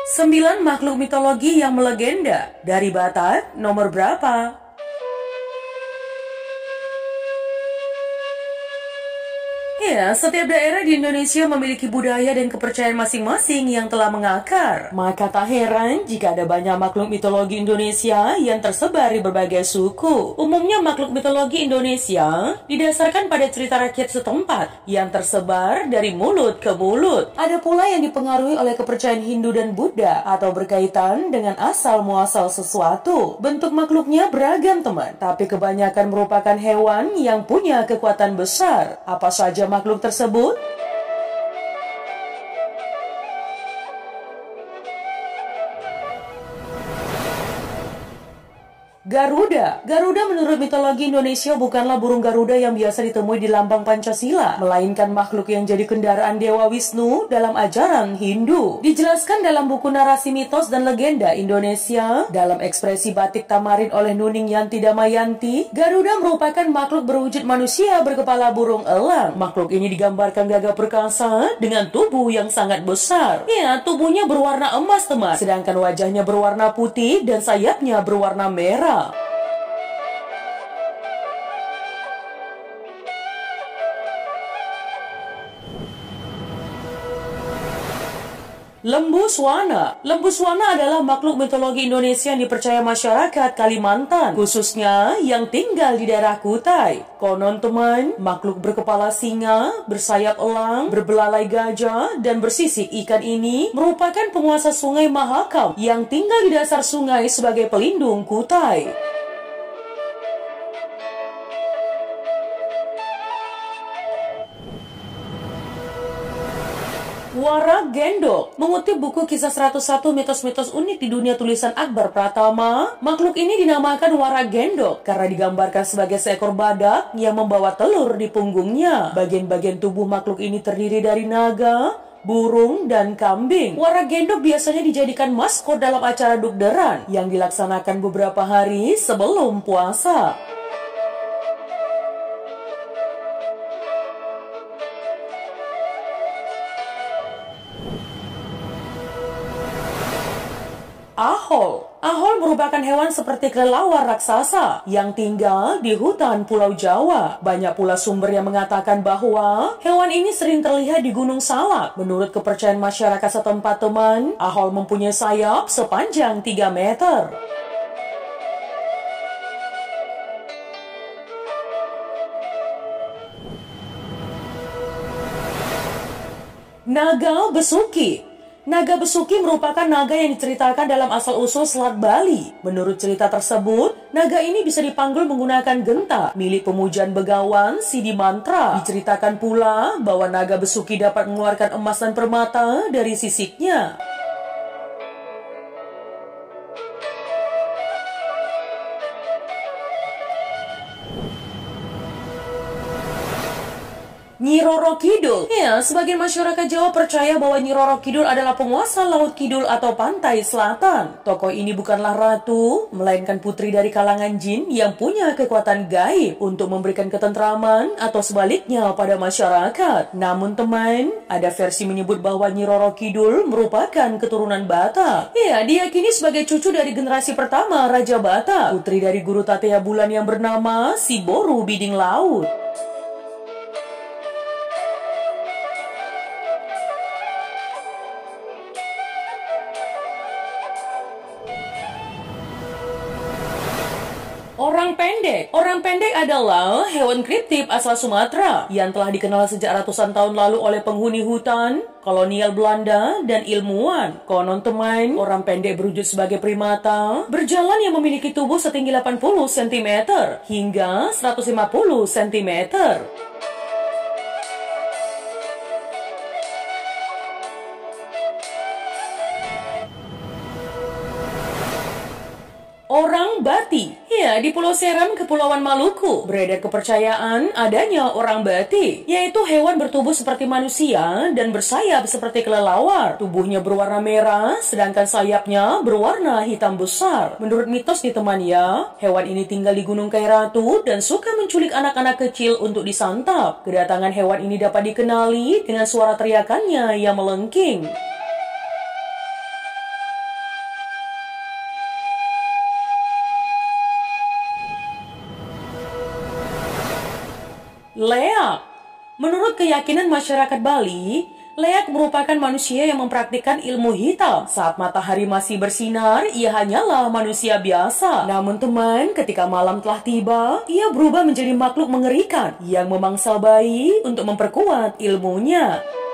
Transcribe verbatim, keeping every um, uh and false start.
Sembilan makhluk mitologi yang melegenda. Dari Batak, nomor berapa? Ya, setiap daerah di Indonesia memiliki budaya dan kepercayaan masing-masing yang telah mengakar. Maka tak heran jika ada banyak makhluk mitologi Indonesia yang tersebar di berbagai suku. Umumnya makhluk mitologi Indonesia didasarkan pada cerita rakyat setempat yang tersebar dari mulut ke mulut. Ada pula yang dipengaruhi oleh kepercayaan Hindu dan Buddha atau berkaitan dengan asal-muasal sesuatu. Bentuk makhluknya beragam, teman, tapi kebanyakan merupakan hewan yang punya kekuatan besar. Apa saja makhluk tersebut? Garuda. Garuda menurut mitologi Indonesia bukanlah burung Garuda yang biasa ditemui di lambang Pancasila, melainkan makhluk yang jadi kendaraan Dewa Wisnu dalam ajaran Hindu. Dijelaskan dalam buku narasi mitos dan legenda Indonesia, dalam ekspresi batik Tamarin oleh Nuning Yanti Damayanti, Garuda merupakan makhluk berwujud manusia berkepala burung elang. Makhluk ini digambarkan gagah perkasa dengan tubuh yang sangat besar. Ya, tubuhnya berwarna emas, teman, sedangkan wajahnya berwarna putih dan sayapnya berwarna merah. Lembu Swana. Lembu Swana adalah makhluk mitologi Indonesia yang dipercaya masyarakat Kalimantan, khususnya yang tinggal di daerah Kutai. Konon, teman, makhluk berkepala singa, bersayap elang, berbelalai gajah, dan bersisik ikan ini merupakan penguasa sungai Mahakam yang tinggal di dasar sungai sebagai pelindung Kutai. Warak Gendok. Mengutip buku Kisah seratus satu Mitos-Mitos Unik di Dunia tulisan Akbar Pratama, makhluk ini dinamakan Warak Gendok karena digambarkan sebagai seekor badak yang membawa telur di punggungnya. Bagian-bagian tubuh makhluk ini terdiri dari naga, burung, dan kambing. Warak Gendok biasanya dijadikan maskot dalam acara dukderan yang dilaksanakan beberapa hari sebelum puasa. Ahol. Ahol merupakan hewan seperti kelelawar raksasa yang tinggal di hutan Pulau Jawa. Banyak pula sumber yang mengatakan bahwa hewan ini sering terlihat di Gunung Salak. Menurut kepercayaan masyarakat setempat, teman, ahol mempunyai sayap sepanjang tiga meter. Naga Besuki. Naga Besuki merupakan naga yang diceritakan dalam asal-usul Selat Bali. Menurut cerita tersebut, naga ini bisa dipanggul menggunakan genta milik pemujaan Begawan Sidi Mantra. Diceritakan pula bahwa naga Besuki dapat mengeluarkan emas dan permata dari sisiknya. Nyi Roro Kidul. Ya, sebagian masyarakat Jawa percaya bahwa Nyi Roro Kidul adalah penguasa Laut Kidul atau Pantai Selatan. Tokoh ini bukanlah ratu, melainkan putri dari kalangan jin yang punya kekuatan gaib untuk memberikan ketentraman atau sebaliknya pada masyarakat. Namun, teman, ada versi menyebut bahwa Nyi Roro Kidul merupakan keturunan Batak. Ya, diyakini sebagai cucu dari generasi pertama Raja Batak, putri dari guru Tatea Bulan yang bernama Si Boru Biding Laut. Orang pendek. Orang pendek adalah hewan kriptip asal Sumatera yang telah dikenal sejak ratusan tahun lalu oleh penghuni hutan, kolonial Belanda, dan ilmuwan. Konon, teman, orang pendek berwujud sebagai primata, berjalan yang memiliki tubuh setinggi delapan puluh sentimeter hingga seratus lima puluh sentimeter. Orang Bati. Ya, di Pulau Seram, Kepulauan Maluku, beredar kepercayaan adanya orang Bati, yaitu hewan bertubuh seperti manusia dan bersayap seperti kelelawar. Tubuhnya berwarna merah, sedangkan sayapnya berwarna hitam besar. Menurut mitos nih, teman ya, hewan ini tinggal di Gunung Kairatu dan suka menculik anak-anak kecil untuk disantap. Kedatangan hewan ini dapat dikenali dengan suara teriakannya yang melengking. Leak. Menurut keyakinan masyarakat Bali, Leak merupakan manusia yang mempraktikkan ilmu hitam. Saat matahari masih bersinar, ia hanyalah manusia biasa. Namun teman, ketika malam telah tiba, ia berubah menjadi makhluk mengerikan yang memangsa bayi untuk memperkuat ilmunya.